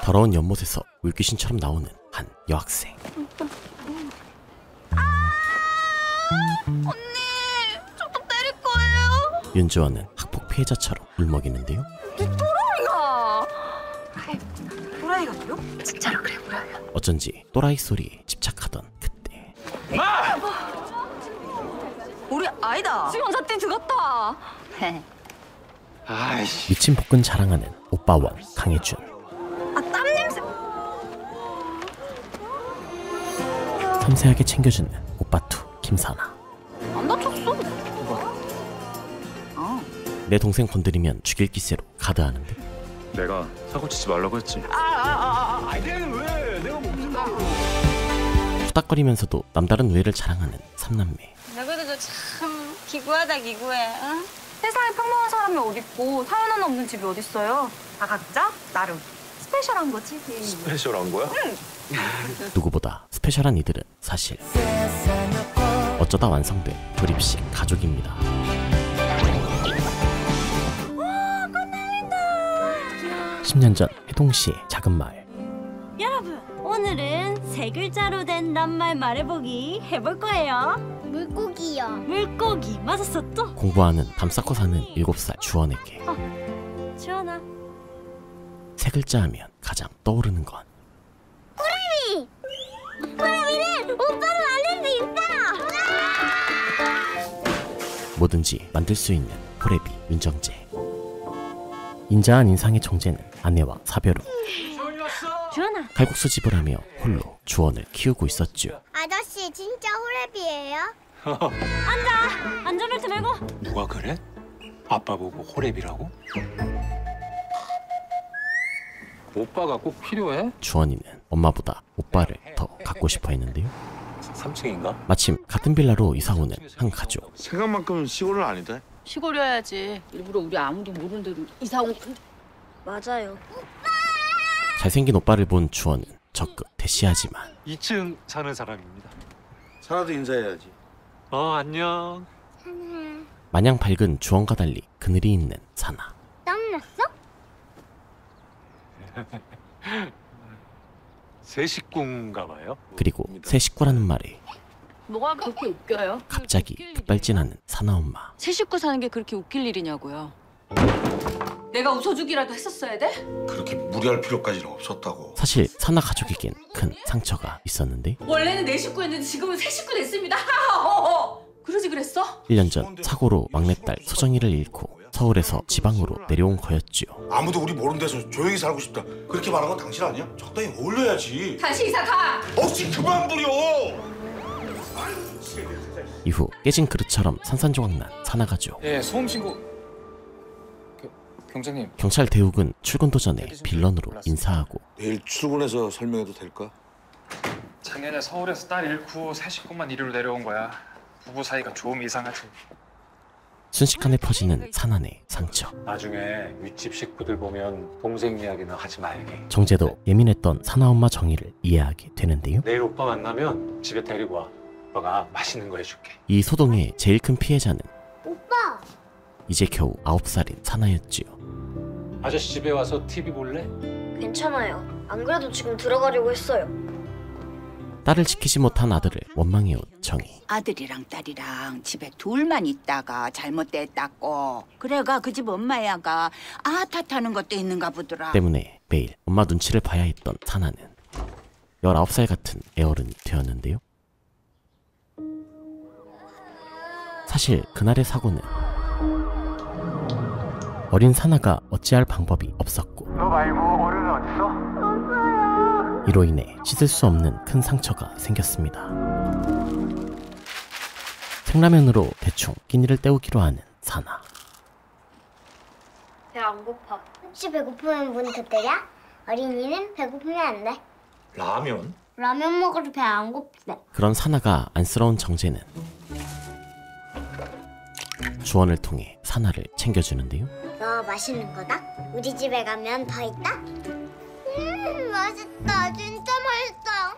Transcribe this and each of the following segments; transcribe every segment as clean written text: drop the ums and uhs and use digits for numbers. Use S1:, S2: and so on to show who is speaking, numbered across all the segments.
S1: 더러운 연못에서 물귀신처럼 나오는 한 여학생.
S2: 언니, 저 또 때릴 거예요?
S1: 윤주원은 학폭 피해자처럼 울먹이는데요.
S2: 또라이가! 또라이가 뭐요? 진짜로 그래 보여요.
S1: 어쩐지 또라이 소리에 집착하던 그때.
S2: 우리 아이다. 지금 원사팀 죽었다.
S3: 아이씨.
S1: 미친 복근 자랑하는 오빠원 강혜준.
S2: 땀 냄새.
S1: 섬세하게 챙겨주는 오빠투 김사나.
S2: 안 다쳤어.
S1: 내 동생 건드리면 죽일 기세로 가드하는데.
S3: 내가 사고 치지 말라고 했지. 내는 왜? 내가 못 믿는다고.
S1: 후닥거리면서도 남다른 우애를 자랑하는 삼남매.
S4: 너희들도 참 기구하다 기구해. 응?
S2: 세상에 평범한 사람이 어딨고 사연 하나 없는 집이 어딨어요. 다 각자 나름 스페셜한 거지.
S3: 스페셜한 거야?
S1: 누구보다 스페셜한 이들은 사실 어쩌다 완성된 조립식 가족입니다.
S4: 와, 꽃날린다.
S1: 10년 전 해동시의 작은 마을.
S4: 여러분, 오늘은 세 글자로 된 낱말 말해보기 해볼 거예요.
S5: 물고기요.
S4: 물고기 맞았어 또?
S1: 공부하는 담 쌓고 사는 7살 주원에게
S4: 주원아.
S1: 세 글자 하면 가장 떠오르는 건
S5: 호랑이는 오빠를 만들 수 있다.
S1: 뭐든지 만들 수 있는 호래비 윤정재. 인자한 인상의 정재는 아내와 사별 후
S4: 주원아.
S1: 칼국수 집을 하며 홀로 주원을 키우고 있었죠.
S5: 아저씨 진짜 호래비예요?
S4: 안전벨트 매고.
S3: 누가 그래? 아빠 보고 호랩이라고? 오빠가 꼭 필요해?
S1: 주원이는 엄마보다 오빠를 더 갖고 싶어 했는데요.
S3: 3층인가?
S1: 마침 같은 빌라로 이사오는 한 가족.
S6: 생각만큼 시골은 아니다.
S7: 시골이어야지. 일부러 우리 아무도 모르는 데로 이사 온 거.
S4: 맞아요.
S1: 잘생긴 오빠를 본 주원은 적극 대시하지만
S8: 2층 사는 사람입니다.
S6: 살아도 인사해야지.
S8: 안녕.
S1: 마냥 밝은 주원과 달리 그늘이 있는 사나.
S5: 땀났어?
S8: 새 식구인가 봐요.
S1: 그리고 새 식구라는 말에
S7: 뭐가 그렇게 웃겨요?
S1: 갑자기 급발진하는 사나 엄마.
S7: 새 식구 사는 게 그렇게 웃길 일이냐고요. 내가 웃어주기라도 했었어야 돼?
S6: 그렇게 무리할 필요까지는 없었다고.
S1: 사실 사나 가족에겐 큰 상처가 있었는데
S7: 원래는 내 식구였는데 지금은 새 식구 됐습니다. 그러지 그랬어?
S1: 1년 전 사고로 막내딸 소정이를 잃고 서울에서 지방으로 내려온 거였죠.
S6: 아무도 우리 모르는 데서 조용히 살고 싶다. 그렇게 말한 건 당신 아니야? 적당히 어울려야지.
S7: 다시 이사 가!
S6: 어씨 그만 부려.
S1: 이후 깨진 그릇처럼 산산조각난 사나 가족.
S3: 예, 소음 신고. 경장님.
S1: 경찰 대욱은 출근도 전에 빌런으로 인사하고
S6: 내일 출근해서 설명해도 될까?
S8: 작년에 서울에서 딸 잃고 새 식구만 이리로 내려온 거야. 부부 사이가 좀 이상하지.
S1: 순식간에 퍼지는 사난의 상처.
S8: 나중에 윗집 식구들 보면 동생 이야기는 하지 말게.
S1: 정재도 예민했던 사나 엄마 정의를 이해하게 되는데요.
S8: 내일 오빠 만나면 집에 데리고 와. 오빠가 맛있는 거 해줄게.
S1: 이 소동의 제일 큰 피해자는
S5: 오빠.
S1: 이제 겨우 9살인 사나였지요.
S8: 아저씨 집에 와서 TV 볼래?
S5: 괜찮아요. 안 그래도 지금 들어가려고 했어요.
S1: 딸을 지키지 못한 아들을 원망해온 정희.
S9: 아들이랑 딸이랑 집에 둘만 있다가 잘못됐다고. 그래가 그 집 엄마야가 탓하는 것도 있는가 보더라.
S1: 때문에 매일 엄마 눈치를 봐야 했던 사나는 19살 같은 애어른이 되었는데요. 사실 그날의 사고는 어린 사나가 어찌할 방법이 없었고
S8: 너 말고 어른은 어딨어?
S1: 이로 인해 씻을 수 없는 큰 상처가 생겼습니다. 생라면으로 대충 끼니를 때우기로 하는 사나.
S5: 배 안 고파. 혹시 배고프면 문 닫으랴? 어린이는 배고프면 안 돼.
S6: 라면?
S5: 라면 먹어도 배 안 고프대.
S1: 그런 사나가 안쓰러운 정재는 주원을 통해 사나를 챙겨주는데요.
S5: 너 맛있는 거다? 우리 집에 가면 더 있다? 맛있다. 진짜 맛있어.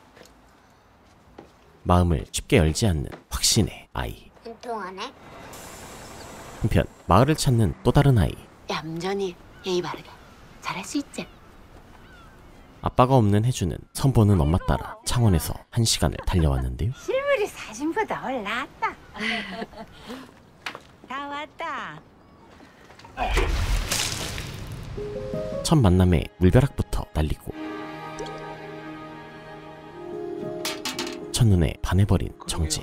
S1: 마음을 쉽게 열지 않는 확신의 아이.
S5: 통하네.
S1: 한편 마을을 찾는 또 다른 아이.
S9: 얌전히 예의 바르게 잘할 수 있지.
S1: 아빠가 없는 혜주는 선보는 엄마 따라 창원에서 1시간을 달려왔는데요.
S9: 실물이 사진보다 훨 낫다. 다 왔다.
S1: 첫 만남에 물벼락부터 날리고 첫눈에 반해버린 정재.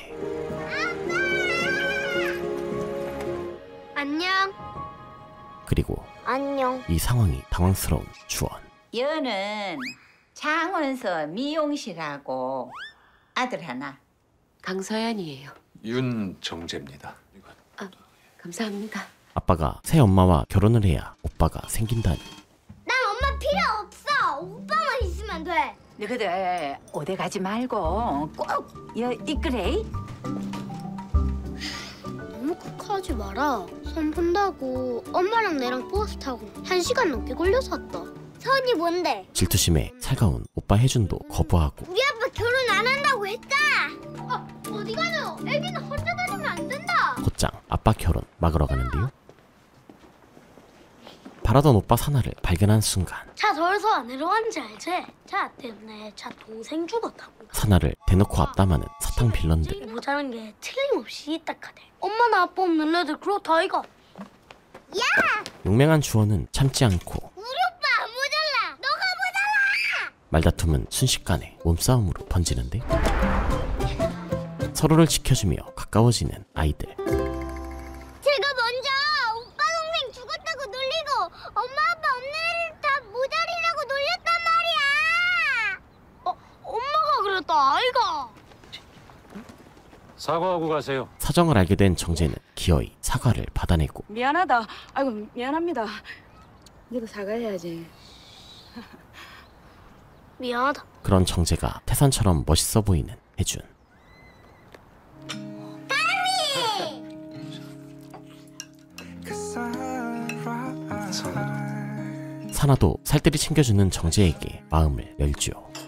S5: 안녕.
S1: 그리고
S5: 안녕.
S1: 이 상황이 당황스러운 주원.
S9: 여는 창원서 미용실하고 아들 하나.
S10: 강서연이에요.
S3: 윤정재입니다.
S10: 감사합니다.
S1: 아빠가 새 엄마와 결혼을 해야 오빠가 생긴다니.
S5: 난 엄마 필요 없어. 오빠만 있으면 돼.
S9: 너희들 어디 가지 말고 꼭 이끌래.
S5: 너무酷하지 마라. 선 본다고 엄마랑 내랑 버스 타고 1시간 넘게 걸려서 왔다. 선이 뭔데?
S1: 질투심에 살가운 오빠 혜준도 거부하고
S5: 우리 아빠 결혼 안 한다고 했다. 어디 가노? 애기는 혼자 다니면 안 된다.
S1: 곧장 아빠 결혼 막으러 가는데요. 바라던 오빠 사나를 발견한 순간
S5: 차 더워서 안 내려왔는지 알지? 차 때문에 차 동생 죽었다고.
S1: 사나를 대놓고 앞담하는 사탕 빌런들.
S5: 모자란 게 틀림없이 딱하대. 엄마나 아빠 없는 애들 그렇다 이거.
S1: 용맹한 주원은 참지 않고
S5: 우리 오빠 안 모자라. 너가 모자라.
S1: 말다툼은 순식간에 몸싸움으로 번지는데 서로를 지켜주며 가까워지는 아이들.
S5: 제가 먼저 오빠 동생 죽었다고 놀리고 엄마 아빠 없는 애를 다 모자리라고 놀렸단 말이야. 엄마가 그랬다 아이가.
S3: 사과하고 가세요.
S1: 사정을 알게 된 정재는 기어이 사과를 받아내고
S7: 미안하다. 아이고 미안합니다. 너도 사과해야지.
S5: 미안하다.
S1: 그런 정재가 태산처럼 멋있어 보이는 혜준. 사나도 살뜰히 챙겨주는 정재에게 마음을 열죠.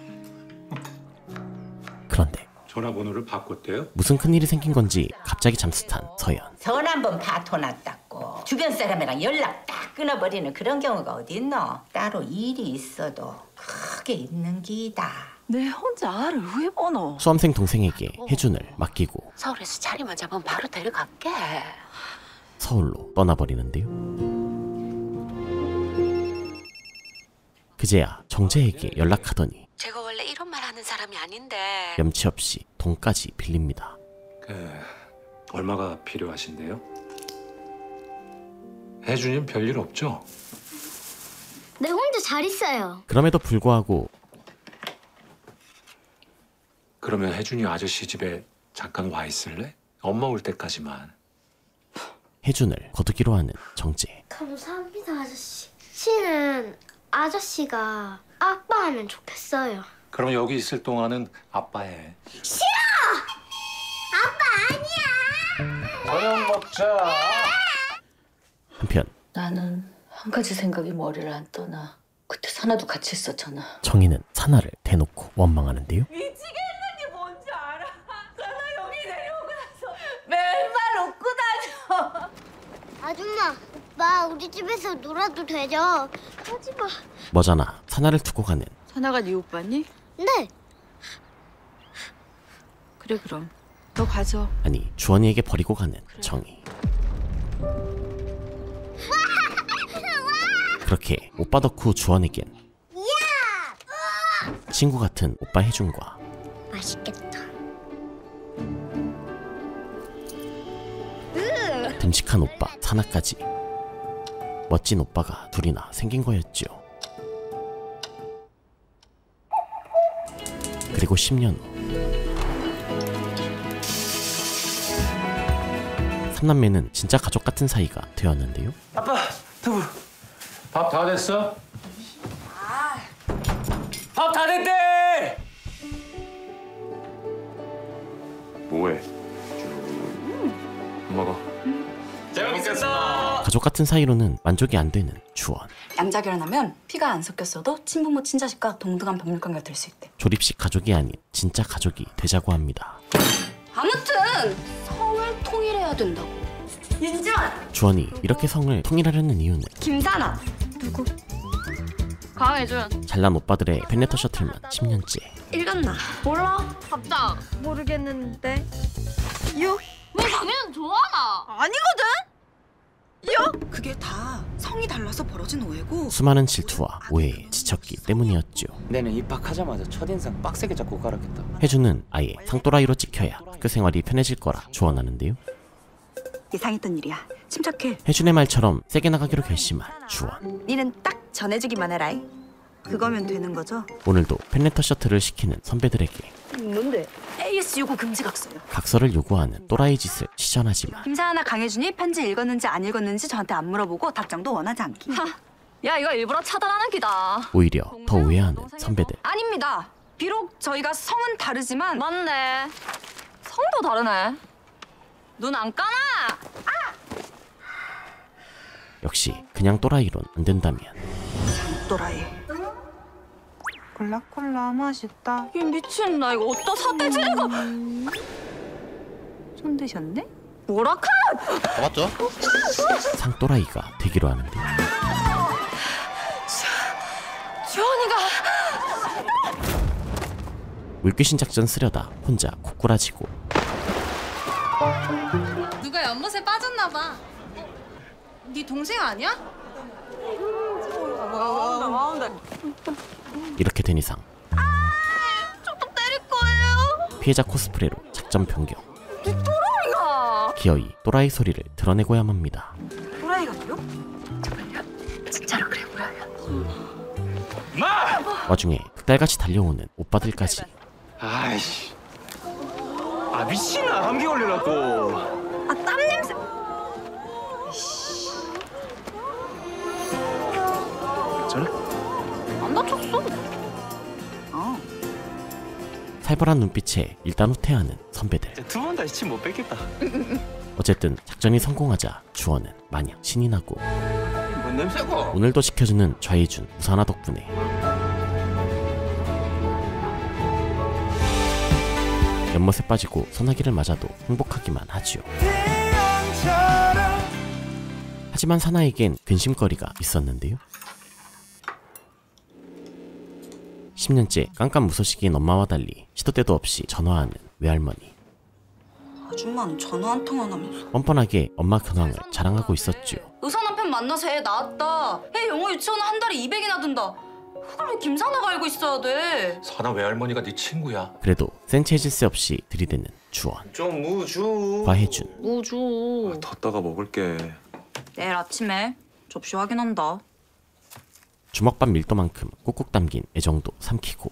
S1: 그런데
S3: 전화번호를 바꿨대요?
S1: 무슨 큰일이 생긴 건지 갑자기 잠수탄 서연.
S9: 전 한번 파토났다고 주변 사람이랑 연락 딱 끊어버리는 그런 경우가 어딨노? 따로 일이 있어도 크게 있는 기다.
S10: 내 혼자 알을 왜 보노?
S1: 수험생 동생에게 혜준을 맡기고
S10: 서울에서 자리만 잡으면 바로 데려갈게.
S1: 서울로 떠나버리는데요. 그제야 정재에게 연락하더니
S10: 제가 원래 이런 말 하는 사람이 아닌데
S1: 염치 없이 돈까지 빌립니다.
S3: 얼마가 필요하신데요? 혜준이는 별일 없죠?
S5: 내 혼자 잘 있어요.
S1: 그럼에도 불구하고
S3: 그러면 혜준이 아저씨 집에 잠깐 와 있을래? 엄마 올 때까지만.
S1: 혜준을 거두기로 하는 정재.
S5: 감사합니다 아저씨. 씨는 아저씨가 아빠 하면 좋겠어요.
S3: 그럼 여기 있을 동안은 아빠 해.
S5: 싫어! 아빠 아니야!
S3: 저녁 먹자.
S1: 한편
S10: 나는 한 가지 생각이 머리를 안 떠나. 그때 사나도 같이 있었잖아.
S1: 정희는 사나를 대놓고 원망하는데요.
S9: 미치겠는 게 뭔지 알아? 사나 여기 내려오고 나서 맨발 웃고 다녀.
S5: 아줌마, 오빠 우리 집에서 놀아도 되죠? 하지마.
S1: 머자나 사나를 두고 가는
S7: 사나가 네 오빠니?
S5: 네.
S7: 그래 그럼 너 가져.
S1: 아니 주원이에게 버리고 가는 정희. 그렇게 오빠 덕후 주원에겐 친구 같은 오빠 혜준과
S5: 맛있겠다.
S1: 듬직한 오빠 사나까지 멋진 오빠가 둘이나 생긴 거였죠. 그리고 10년 후 삼남매는 진짜 가족 같은 사이가 되었는데요.
S3: 아빠, 두부. 밥 다 됐어? 밥 다 됐대! 뭐해? 먹어. 잘 먹겠습니다.
S1: 가족 같은 사이로는 만족이 안 되는 주원.
S11: 양자 결혼하면 피가 안 섞였어도 친부모 친자식과 동등한 법률관계가 될 수 있대.
S1: 조립식 가족이 아닌 진짜 가족이 되자고 합니다.
S11: 아무튼 성을 통일해야 된다고. 윤지원!
S1: 주원이 이렇게 성을 통일하려는 이유는
S11: 김사나! 누구?
S2: 강혜준.
S1: 잘난 오빠들의 팬레터 셔틀만 10년째.
S2: 읽었나? 몰라. 답장. 모르겠는데. 유? 왜 강혜준 좋아하나? 아니거든? 유?
S11: 그게 다 성이 달라서 벌어진 오해고.
S1: 수많은 질투와 오해에 지쳤기 때문이었죠.
S12: 내는 입학하자마자 첫인상 빡세게 잡고 가라겠다.
S1: 혜준은 아예 상또라이로 찍혀야 학교 생활이 편해질 거라 조언하는데요.
S11: 예상했던 일이야. 침착해.
S1: 혜준의 말처럼 세게 나가기로 결심한 주원.
S11: 니는 딱 전해주기만 해라. 그거면 되는 거죠?
S1: 오늘도 팬레터 셔틀을 시키는 선배들에게
S11: 뭔데? AS 요구 금지 각서요.
S1: 각서를 요구하는 또라이 짓을 시전하지만
S11: 김사하나 강혜준이 편지 읽었는지 안 읽었는지 저한테 안 물어보고 답장도 원하지 않기.
S2: 야, 이거 일부러 차단하는 기다.
S1: 오히려 더 오해하는 선배들.
S11: 아닙니다. 비록 저희가 성은 다르지만.
S2: 맞네. 성도 다르네. 눈 안 까나?
S1: 역시 그냥 또라이론 안 된다면
S11: 또라이.
S2: 콜라 맛있다. 이 미친, 나 이거 어디다 삿대질이고.
S11: 손 드셨네?
S2: 뭐라 카라?
S6: 맞죠?
S1: 상또라이가 되기로 하는데
S2: 주원이가.
S1: 물귀신 작전 쓰려다 혼자 고꾸라지고
S2: 누가 연못에 빠졌나 봐. 네 동생 아니야?
S1: 이렇게 된 이상
S2: 조금 때릴 거예요.
S1: 피해자 코스프레로 작전 변경.
S2: 또라이가.
S1: 기어이 또라이 소리를 드러내고야 합니다.
S11: 또라이가 뭐요? 정말요? 진짜로 그래 보여요.
S1: 와중에 극달같이 달려오는 오빠들까지.
S12: 아이씨. 아 미친아 감기 걸려갖고.
S11: 아 땀 냄새.
S2: 안 다쳤어.
S1: 살벌한 눈빛에 일단 후퇴하는 선배들.
S12: 두 번 다시 침 못 뺏겠다.
S1: 어쨌든 작전이 성공하자 주원은 마냥 신이 나고
S12: 뭔 냄새고?
S1: 오늘도 지켜주는 좌이준 우산화 덕분에 연못에 빠지고 소나기를 맞아도 행복하기만 하지요. 하지만 사나이겐 근심거리가 있었는데요. 10년째 깜깜무소식인 엄마와 달리 시도 때도 없이 전화하는 외할머니.
S11: 아줌마는 전화 한 통 안 하면서.
S1: 뻔뻔하게 엄마 근황을 자랑하고 있었죠.
S11: 의사 남편 만나서 애 낳았다. 애 영어 유치원 한 달에 200이나 든다. 그걸 왜 김사나가 알고 있어야 돼?
S3: 사나 외할머니가 네 친구야.
S1: 그래도 센치해질 새 없이 들이대는 주원.
S12: 좀 무주.
S1: 과혜준.
S2: 우주.
S13: 뒀다가 먹을게.
S11: 내일 아침에 접시 확인한다.
S1: 주먹밥 밀도만큼 꾹꾹 담긴 애정도 삼키고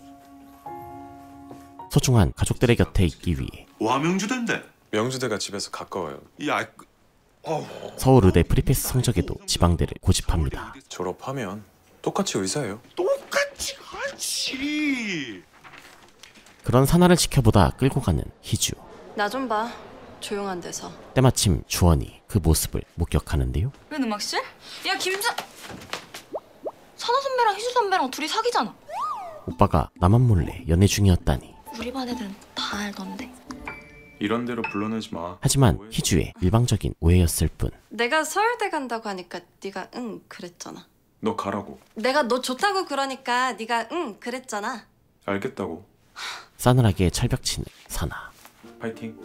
S1: 소중한 가족들의 곁에 있기 위해
S6: 와 명주대인데.
S13: 명주대가 집에서 가까워요.
S6: 야,
S1: 서울의대 프리패스 성적에도 지방대를 고집합니다.
S13: 졸업하면 똑같이 의사예요.
S6: 똑같이 하지.
S1: 그런 사나를 지켜보다 끌고 가는 희주.
S11: 나 좀 봐. 조용한 데서.
S1: 때마침 주원이 그 모습을 목격하는데요.
S11: 웬 음악실? 야 김사. 사나 선배랑 희주 선배랑 둘이 사귀잖아.
S1: 오빠가 나만 몰래 연애 중이었다니.
S11: 우리 반 애들은 다 알던데.
S13: 이런 데로 불러내지 마.
S1: 하지만 희주의 일방적인 오해였을 뿐.
S11: 내가 서울대 간다고 하니까 네가 응 그랬잖아.
S13: 너 가라고.
S11: 내가 너 좋다고 그러니까 네가 응 그랬잖아.
S13: 알겠다고.
S1: 싸늘하게 철벽치는 사나.
S13: 파이팅.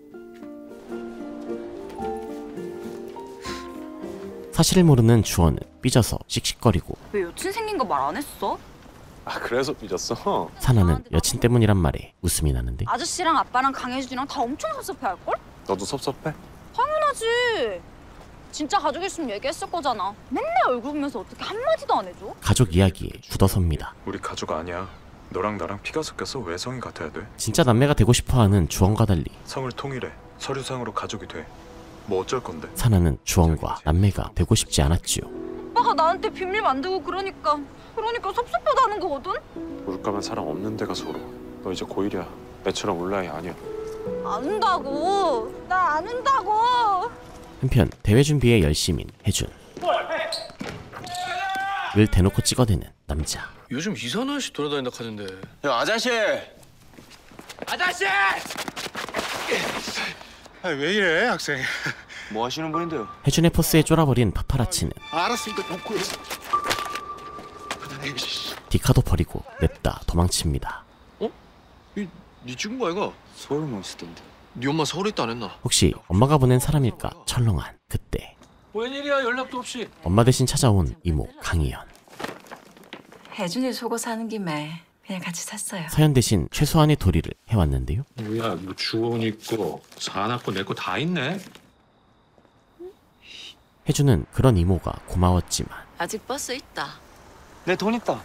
S1: 사실을 모르는 주원은 삐져서 씩씩거리고
S11: 왜 여친 생긴 거 말 안 했어?
S13: 아 그래서 삐졌어?
S1: 사나는 여친 때문이란 말에 웃음이 나는데
S11: 아저씨랑 아빠랑 강혜준이랑 다 엄청 섭섭해할걸?
S13: 너도 섭섭해?
S11: 당연하지. 진짜 가족이었으면 얘기했을 거잖아. 맨날 얼굴 보면서 어떻게 한마디도 안 해줘?
S1: 가족 이야기에 굳어섭니다.
S13: 우리 가족 아니야. 너랑 나랑 피가 섞여서 왜 성이 같아야 돼?
S1: 진짜 남매가 되고 싶어하는 주원과 달리
S13: 성을 통일해. 서류상으로 가족이 돼. 뭐 어쩔 건데?
S1: 사나는 주원과 남매가 되고 싶지 않았지요.
S11: 오빠가 나한테 비밀 만들고 그러니까 섭섭하다는 거거든?
S13: 물가면 사람 없는 데가 서로. 너 이제 고1이야. 내처럼 온라인 아니야.
S11: 안 운다고. 나 안 운다고.
S1: 한편 대회 준비에 열심인 혜준. 을 대놓고 찍어대는 남자.
S14: 요즘 이상한 아저씨 돌아다닌다 하던데.
S12: 야 아저씨.
S14: 아저씨!
S6: 왜 이래 학생?
S12: 뭐 하시는 분인데요?
S1: 혜준의 포스에 쫄아버린 파파라치는
S6: 알았으니까 놓고.
S1: 디카도 버리고 냅다 도망칩니다.
S14: 네 친구 아이가?
S12: 서울만 있었던데.
S14: 네 엄마 서울에 있다 안 했나?
S1: 혹시 엄마가 보낸 사람일까 철렁한 그때
S3: 웬일이야 연락도 없이.
S1: 엄마 대신 찾아온 이모 강희연.
S7: 혜준이 속어 사는 김에 그냥 같이 샀어요.
S1: 서연 대신 최소한의 도리를 해왔는데요.
S3: 뭐야 뭐 주원 있고 사나 거 내 거 다 있네.
S1: 혜주는 그런 이모가 고마웠지만
S7: 아직 버스 있다.
S12: 내 돈 있다.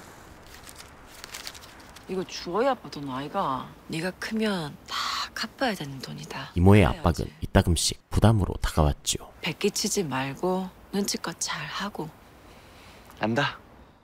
S7: 이거 주호야 아빠 돈 아이가. 네가 크면 다 갚아야 되는 돈이다.
S1: 이모의 압박은 이따금씩 부담으로 다가왔죠.
S7: 베끼치지 말고 눈치껏 잘 하고.
S12: 안다.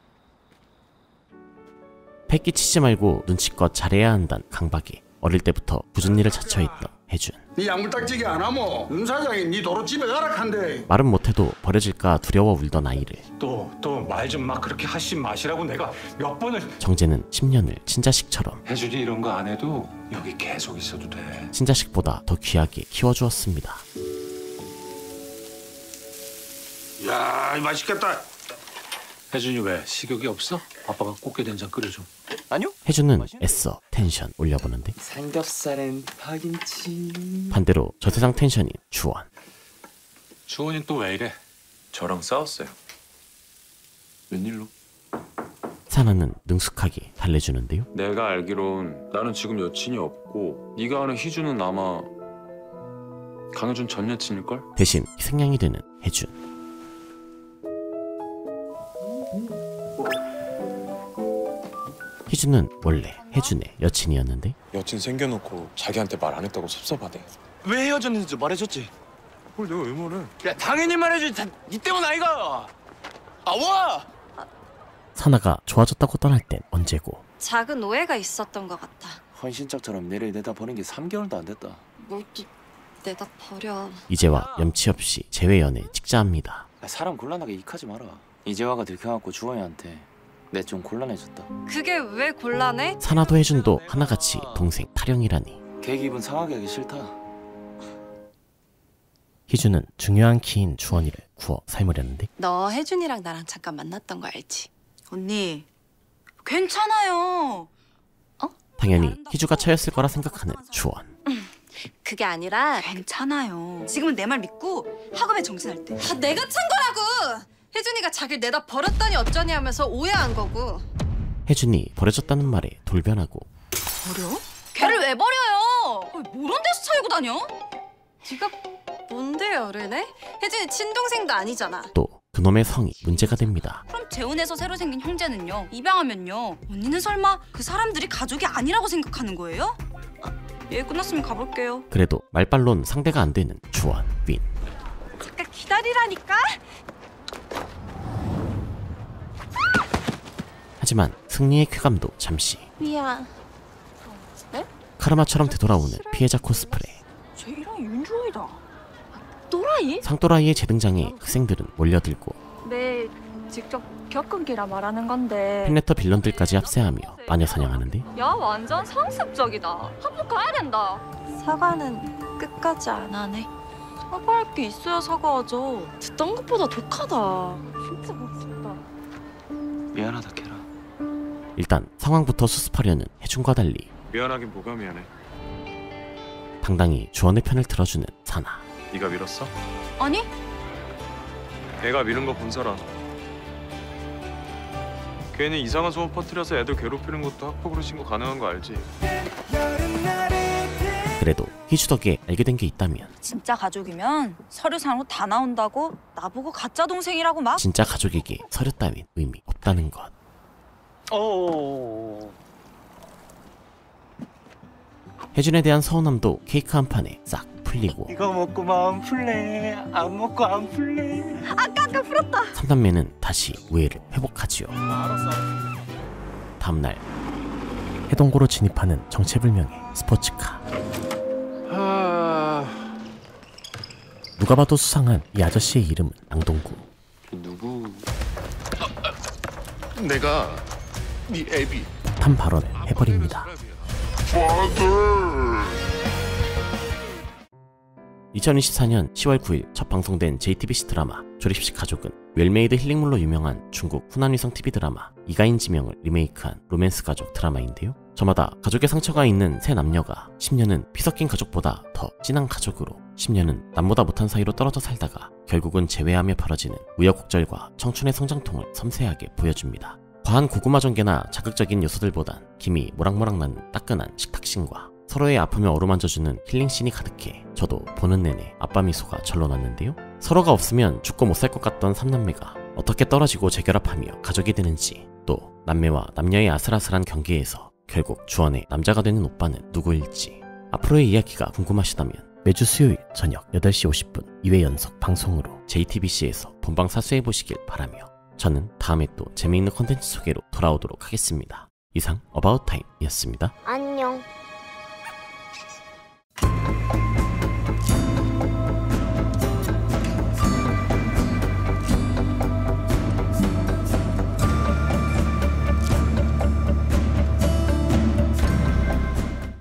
S1: 패끼치지 말고 눈치껏 잘해야 한다는 강박에 어릴 때부터 굳은 일을 자처했던 혜준.
S15: 네 양물딱지기 안 하모 윤 사장이 네 도로 집에 가라 한대.
S1: 말은 못해도 버려질까 두려워 울던 아이를
S3: 또 말 좀 막 그렇게 하지 마시라고 내가 몇 번을.
S1: 정재는 10년을 친자식처럼
S3: 혜준이 이런 거 안 해도 여기 계속 있어도 돼.
S1: 친자식보다 더 귀하게 키워주었습니다.
S15: 야 맛있겠다.
S3: 혜준이 왜 식욕이 없어? 아빠가 꽃게 된장 끓여줘.
S12: 아니요.
S1: 혜준은 애써 텐션 올려보는데
S12: 삼겹살엔 파김치.
S1: 반대로 저세상 텐션인 주원.
S3: 주원이 또 왜 이래?
S13: 저랑 싸웠어요. 웬일로?
S1: 사나는 능숙하게 달래주는데요.
S13: 내가 알기론 나는 지금 여친이 없고 네가 아는 희주는 아마 강효준 전 여친일걸?
S1: 대신 생양이 되는 혜준. 희준은 원래 혜준의 여친이었는데
S13: 여친 생겨놓고 자기한테 말 안 했다고 섭섭하대.
S12: 왜 헤어졌는지 말해줬지?
S13: 그걸 내가 왜 말해?
S12: 야 당연히 말해주지. 니 때문 아이가. 아 와.
S1: 사나가 좋아졌다고 떠날 땐 언제고.
S11: 작은 오해가 있었던 것 같아.
S12: 헌신짝처럼 내를 내다 버린 게 3개월도 안 됐다.
S11: 뭘 또 내다 버려.
S1: 이제와 염치 없이 재회 연애 찍자합니다.
S12: 사람 곤란하게 익하지 마라. 이재화가 들켜갖고 주원이한테 내 좀 곤란해졌다.
S11: 그게 왜 곤란해?
S1: 사나도 혜준도 하나같이 동생 타령이라니.
S12: 걔 기분 상하게 하기 싫다.
S1: 희준은 중요한 키인 주원이를 구워 삶으려는데
S11: 너 혜준이랑 나랑 잠깐 만났던 거 알지? 언니 괜찮아요.
S1: 당연히 희주가 차였을 거라 생각하는 주원.
S11: 그게 아니라 괜찮아요. 지금은 내 말 믿고 학업에 정진할 때. 다 내가 찬 거라고. 혜준이가 자기를 내다 버렸다니 어쩌니 하면서 오해한 거고.
S1: 혜준이 버려졌다는 말에 돌변하고
S11: 버려? 걔를 왜 버려요? 뭐런 데서 차이고 다녀? 네가 뭔데 어른해? 혜준이 친동생도 아니잖아.
S1: 또 그놈의 성이 문제가 됩니다.
S11: 그럼 재혼해서 새로 생긴 형제는요? 입양하면요? 언니는 설마 그 사람들이 가족이 아니라고 생각하는 거예요? 얘 끝났으면 가볼게요.
S1: 그래도 말빨론 상대가 안 되는 주원, 윈.
S11: 잠깐 기다리라니까?
S1: 하지만 승리의 쾌감도 잠시.
S11: 미안. 네?
S1: 카르마처럼 되돌아오는 피해자 코스프레.
S11: 쟤랑 윤주호이다. 또라이?
S1: 상또라이의 재등장에 학생들은 몰려들고
S2: 네, 직접 겪은 기라 말하는 건데.
S1: 팬레터 빌런들까지 합세하며 마녀 사냥하는데
S2: 야, 완전 상습적이다. 한번 가야 된다.
S11: 사과는 끝까지 안 하네. 사과할 게 있어야 사과하죠. 듣던 것보다 독하다.
S2: 진짜 멋있다.
S12: 미안하다 걔라.
S1: 일단 상황부터 수습하려는 혜준과 달리
S13: 미안하긴 뭐가 미안해.
S1: 당당히 주원의 편을 들어주는 사나.
S13: 네가 밀었어?
S11: 아니?
S13: 내가 미는 거 본 사람. 괜히 이상한 소문 퍼뜨려서 애들 괴롭히는 것도 학폭으로 신고 가능한 거 알지?
S1: 그래도 희주 덕에 알게 된 게 있다면
S11: 진짜 가족이면 서류상으로 다 나온다고 나보고 가짜 동생이라고 막.
S1: 진짜 가족에게 서류 따윈 의미 없다는 것. 혜준에 대한 서운함도 케이크 한 판에 싹 풀리고
S12: 이거 먹고 마음 풀래. 안 먹고 안 풀래.
S11: 아까 풀었다.
S1: 3남매는 다시 우애를 회복하지요. 다음날 해동고로 진입하는 정체불명의 스포츠카. 누가 봐도 수상한 이 아저씨의 이름은 앙동구.
S13: 누구?
S14: 내가 네 애비.
S1: 폭탄 발언을 해버립니다. 2024년 10월 9일 첫 방송된 JTBC 드라마 조립식 가족은 웰메이드 힐링물로 유명한 중국 후난위성 TV 드라마 이가인 지명을 리메이크한 로맨스 가족 드라마인데요. 저마다 가족의 상처가 있는 세 남녀가 10년은 피 섞인 가족보다 더 진한 가족으로 10년은 남보다 못한 사이로 떨어져 살다가 결국은 재회하며 벌어지는 우여곡절과 청춘의 성장통을 섬세하게 보여줍니다. 과한 고구마 전개나 자극적인 요소들보단 김이 모락모락 나는 따끈한 식탁신과 서로의 아픔을 어루만져주는 힐링씬이 가득해 저도 보는 내내 아빠 미소가 절로 났는데요. 서로가 없으면 죽고 못 살 것 같던 삼남매가 어떻게 떨어지고 재결합하며 가족이 되는지, 또 남매와 남녀의 아슬아슬한 경계에서 결국 주원의 남자가 되는 오빠는 누구일지 앞으로의 이야기가 궁금하시다면 매주 수요일 저녁 8시 50분 2회 연속 방송으로 JTBC에서 본방 사수해보시길 바라며 저는 다음에 또 재미있는 컨텐츠 소개로 돌아오도록 하겠습니다. 이상 어바웃타임이었습니다.
S5: 안녕.